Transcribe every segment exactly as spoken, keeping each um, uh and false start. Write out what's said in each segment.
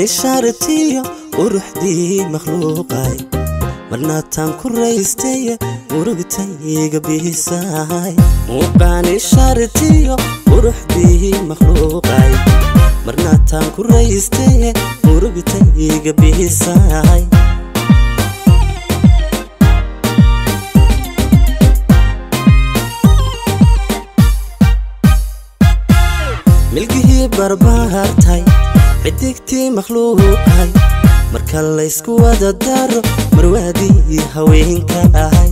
muuqaani shartiyo quruxdii makhluuqay marna taan ku raystay murugtayga bihisaay muuqaani shartiyo quruxdii makhluuqay marna taan ku raystay murugtayga bihisaay milkii barbaartay xidigtii makhluuqay marka la isku wada daro marwaadii haweenka ahay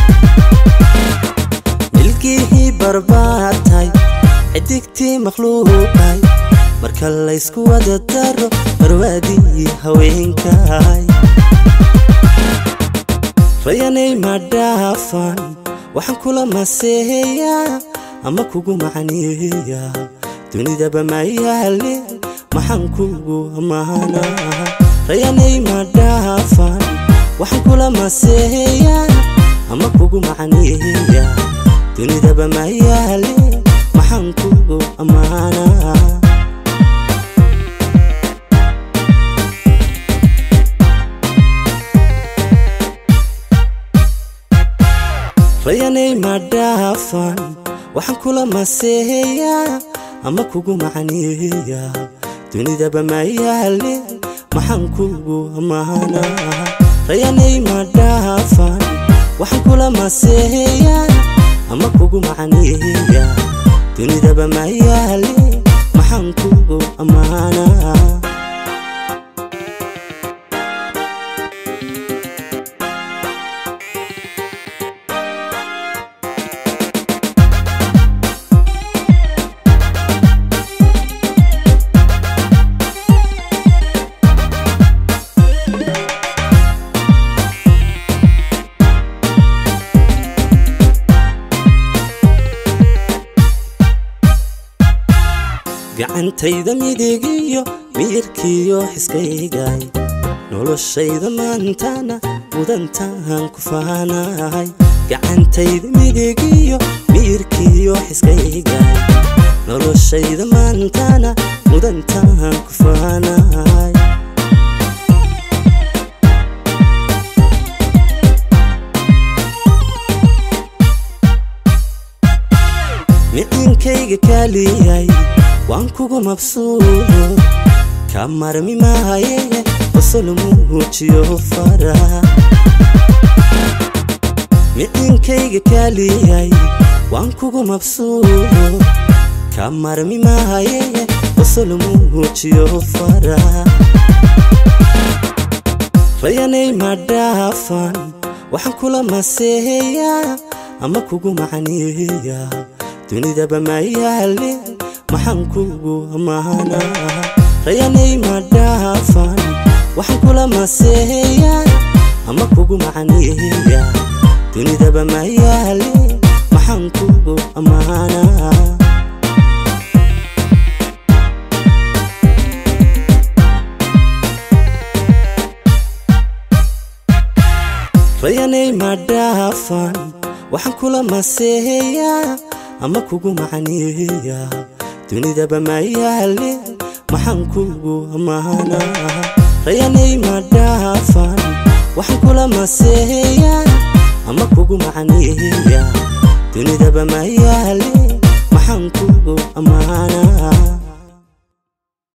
milkii barbaartay xidigtii makhluuqay marka la isku wada daro marwaadii haweenka ahay rayanay madhaafan waxaan kula maseeyaa ama kugu macneeyaa dunida bamayaale maxaan kugu amaana rayanay madhaafan waxaan kula maseeyaa ama kugu macneeyaa dunida bamayaale maxaan kugu amaana rayanay madhaafan waxaan kula maseeyaa ama kugu macneeyaa dunida bamayaale maxaan kugu amaana rayanay madhaafan waxaan kula maseeyaa ama kugu macneeyaa dunida bamayaale maxaan kugu amaana gacantayda midigiyo miyirkiyo xiskaygay noloshayda maantana mudantaan ku faanahay gacantayda midigiyo miyirkiyo xiskaygay noloshayda maantana mudantaan ku faanahay micinkayga kaaliyay waan kugu mabsuudo ka marmi maaye qosol muujiyo faraha micinkayga kaaliyay waan kugu mabsuudo ka marmi maaye qosol muujiyo faraha rayanay madhaafan waxaan kula maseeyaa ama kugu macneeyaa dunida bamayaale maxaan kugu amaana rayanay madhaafan waxaan kula maseeyaa ama kugu macneeyaa dunida bamayaale maxaan kugu amaana rayanay madhaafan waxaan kula maseeyaa ama kugu macneeyaa dunida bamayaale maxaan kugu amaana rayanay madhaafan waxaan kula maseeyaa ama kugu macneeyaa dunida bamayaale maxaan kugu amaana